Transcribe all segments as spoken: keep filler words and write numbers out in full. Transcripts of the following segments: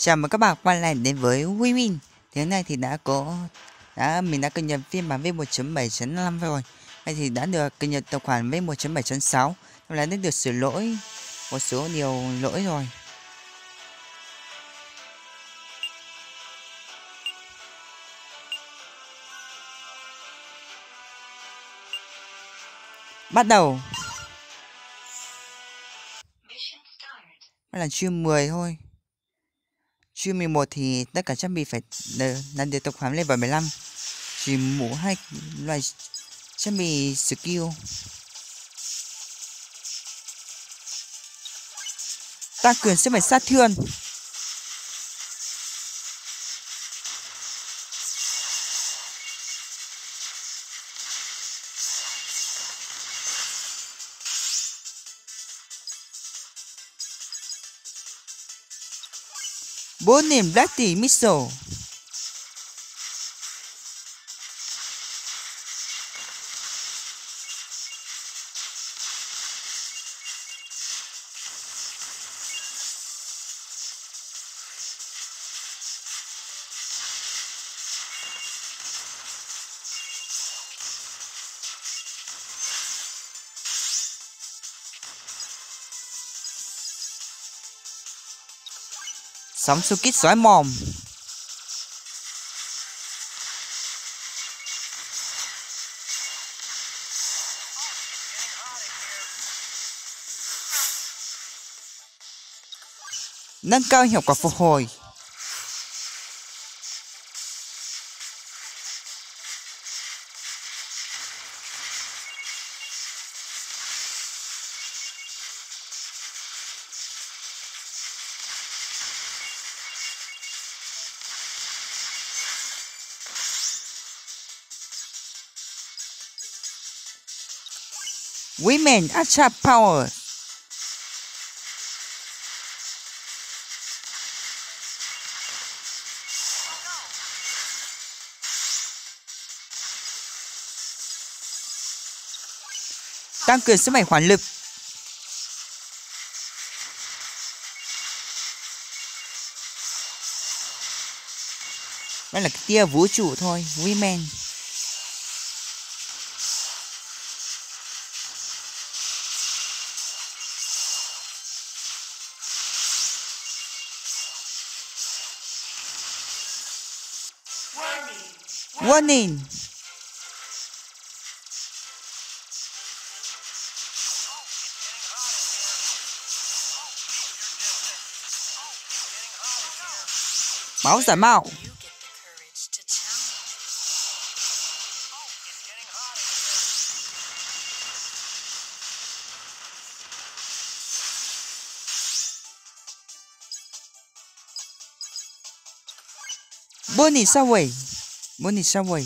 Chào mừng các bạn quay lại đến với Huy Minh. Thế này thì đã có đã mình đã cập nhật phiên bản V một chấm bảy chấm năm rồi. Đây thì đã được cập nhật tài khoản V một chấm bảy chấm sáu. Hôm nay đã được sửa lỗi một số điều lỗi rồi. Bắt đầu. Đây là chuyên mười thôi. Chuyên mười một thì tất cả trang bị phải là được tài khoản level mười lăm. Chỉ mũ hai loại trang bị skill. Tăng cường sức mạnh sát thương. Bốn niềm Black Missile. Sóng xung kích xoáy mòn. Nâng cao hiệu quả phục hồi. Women Attack Power. Tăng cường sức mạnh hỏa lực. Đây là cái tia vũ trụ thôi, Women. Warning. Máu giả mạo. Bonnie Subway. Bonnie Subway.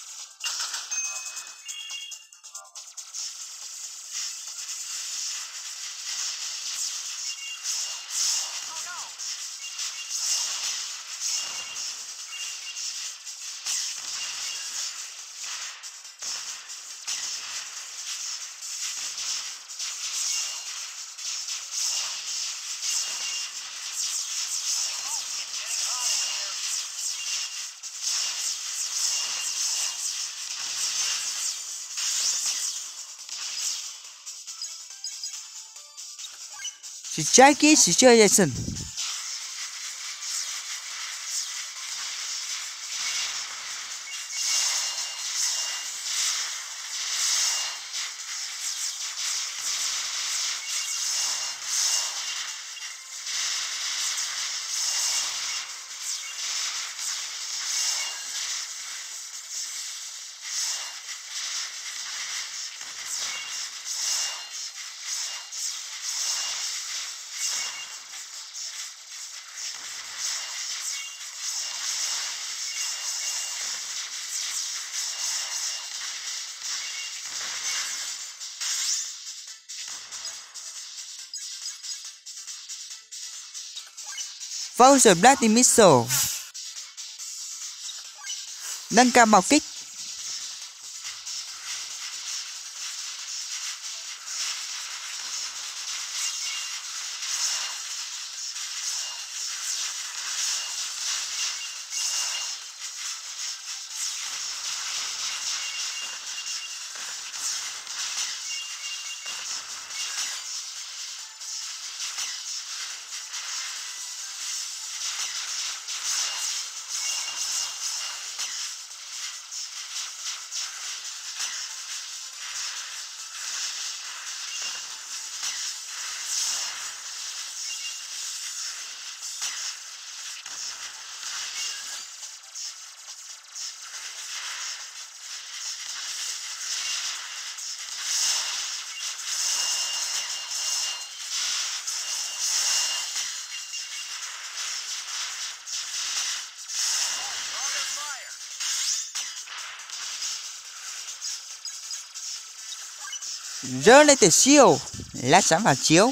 Jackie Situation. Frozen Black Missile. Nâng cao bạo kích. Rơi lên từ siêu. Lát sẵn vào chiếu.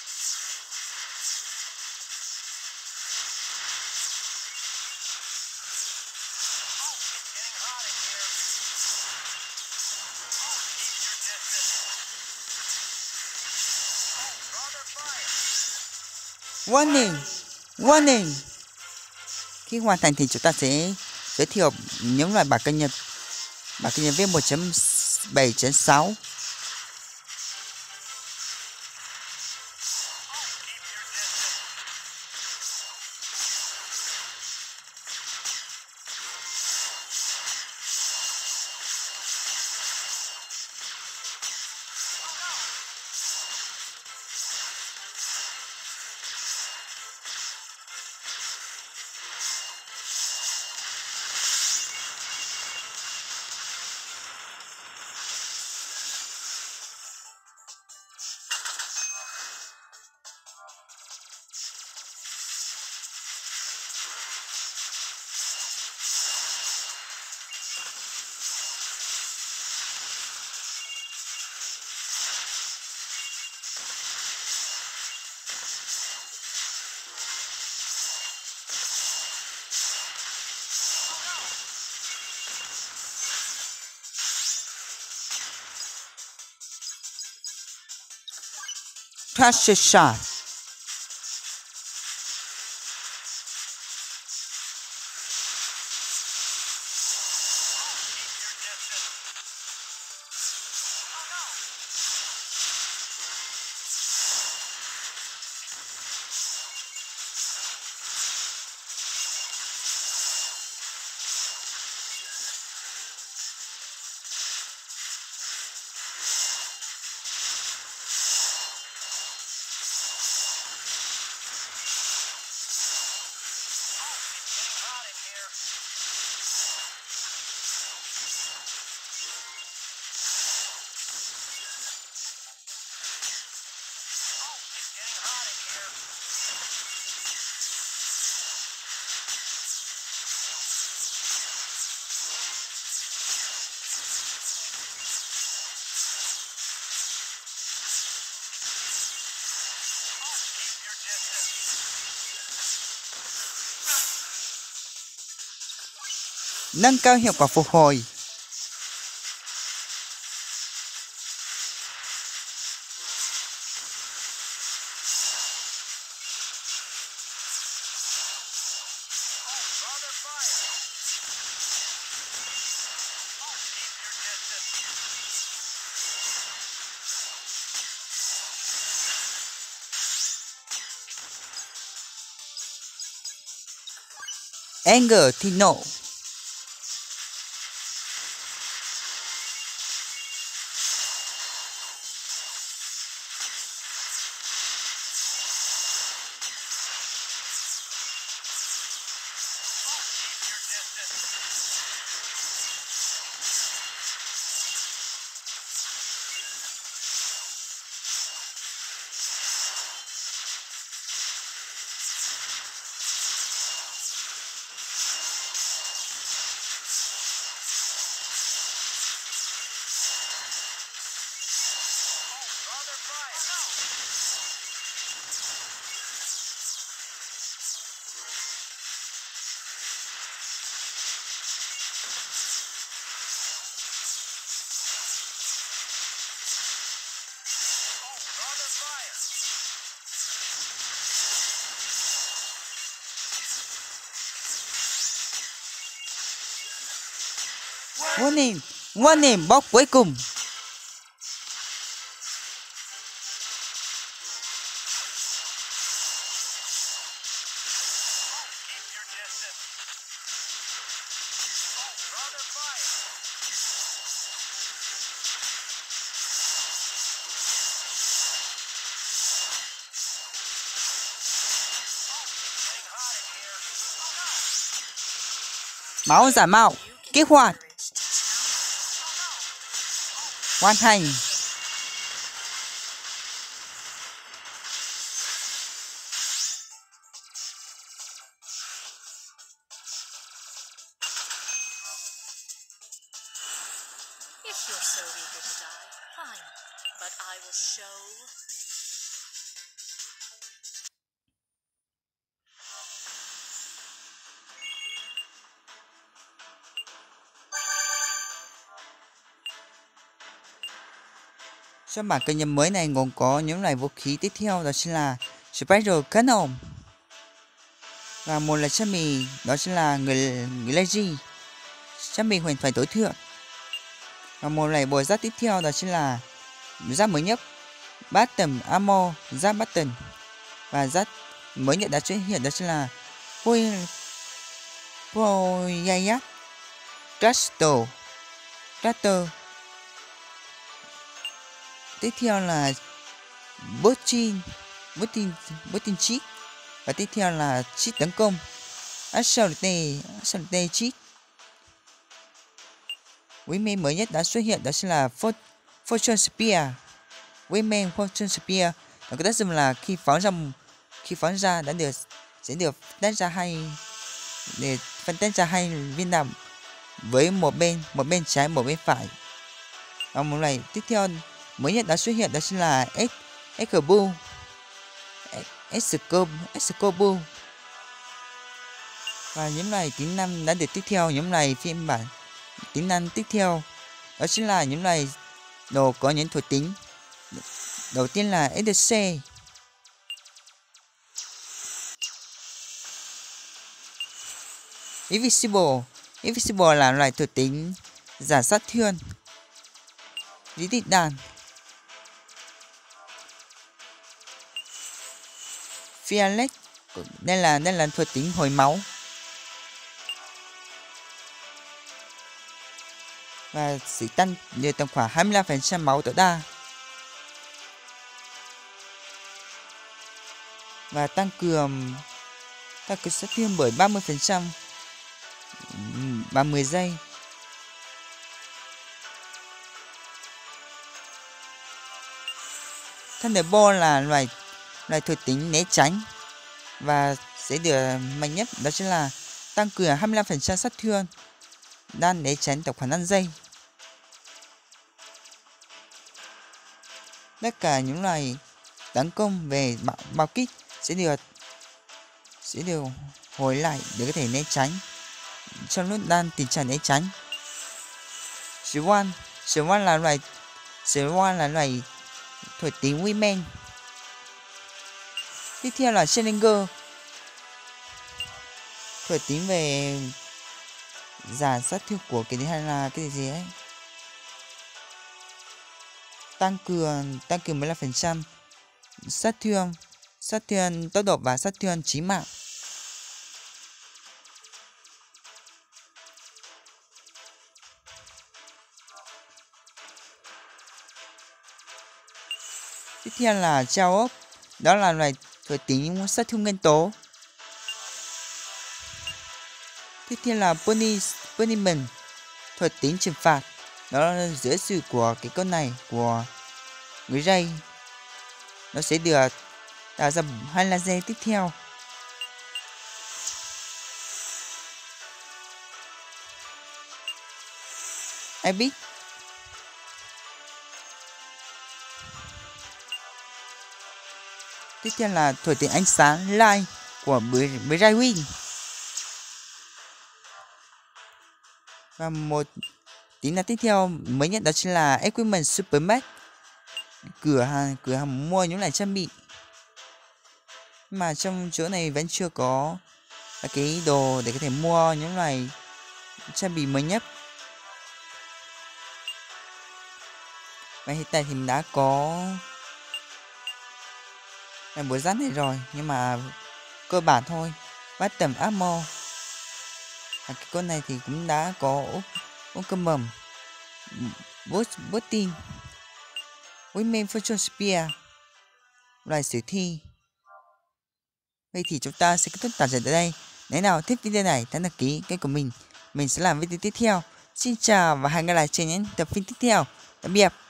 Warning, warning. Khi hoàn thành thì chúng ta sẽ giới thiệu những loại bản cập nhật bản cập nhật v một chấm bảy chấm sáu. Treasure shot. Nâng cao hiệu quả phục hồi. Anger thì nổ. Warning, warning, bóc cuối cùng. Máu giả mạo, kích hoạt. Hoàn thành. If you're so eager to die, fine. Trong bản cập nhật mới này gồm có những loại vũ khí tiếp theo, đó chính là Spiral Cannon và một là trang bị đó chính là người người Lazy, trang bị huyền thoại tối thượng, và một loại bộ giáp tiếp theo đó chính là giáp mới nhất Button Armor, giáp Button, và giáp mới nhất đã xuất hiện đó chính là Poyayat Crystal Crater. Tiếp theo là Botin Botin Botin Cheat, và tiếp theo là Cheat tấn công Assaulte Assaulte Cheat. Wingman mới nhất đã xuất hiện đó chính là Fortune Spear. Wingman Fortune Spear nó có tác dụng là khi phóng ra khi phóng ra đã được sẽ được tách ra hai để phân tách ra hai viên đạn với một bên một bên trái một bên phải. Và một loại tiếp theo mới nhất đã xuất hiện đó chính là Escobu Escobu Escobu và những loại tính năng đã được tiếp theo. Những loại phiên bản tính năng tiếp theo đó chính là những loại đồ có những thuộc tính. Đầu tiên là ét đê xê. Invisible. Invisible là loại thuộc tính giả sát thương. Lý tịch đàn. Fearless. Đây là đây là thuộc tính hồi máu. Và sự tăng được tầm khoảng hai mươi lăm phần trăm máu tối đa. Và tăng cường tăng cường sát thương bởi ba mươi phần trăm ba mươi giây. Thunderbolt là loại loại thuộc tính né tránh và sẽ được mạnh nhất đó chính là tăng cường hai mươi lăm phần trăm sát thương đan né tránh tổng khoảng năm giây. Tất cả những loại tấn công về bạo, bạo kích sẽ được sẽ được hồi lại để có thể né tránh trong lúc đang tình trạng né tránh. Swan Swan là loại Swan là loại thuộc tính Wingman. Tiếp theo là Challenger, thuộc tính về giảm sát thương của cái hay là cái gì ấy, tăng cường tăng cường mười lăm phần trăm sát thương sát thương tốc độ và sát thương chí mạng. Tiếp theo là trao ốc, đó là loại thuộc tính sát thương nguyên tố. Tiếp theo là punishment, thuộc tính trừng phạt, đó là dưới sự của cái con này của người Ray, nó sẽ được tạo ra hai laser tiếp theo. Epic tiếp theo là thuộc tính ánh sáng light của Brightwing. Và một tính năng tiếp theo mới nhất đó chính là Equipment Supermax, cửa hàng cửa hàng mua những loại trang bị mà trong chỗ này vẫn chưa có cái đồ để có thể mua những loại trang bị mới nhất. Và hiện tại thì mình đã có là bộ giáp này rồi, nhưng mà cơ bản thôi. Bắt tầm armor. À, cái con này thì cũng đã có ốp cơm mầm, Botin, Wingman Fortune Spear, loài sử thi. Vậy thì chúng ta sẽ kết thúc tập trận tại đây. Nếu nào thích video này, hãy đăng ký kênh của mình. Mình sẽ làm video tiếp theo. Xin chào và hẹn gặp lại trên những tập phim tiếp theo. Tạm biệt.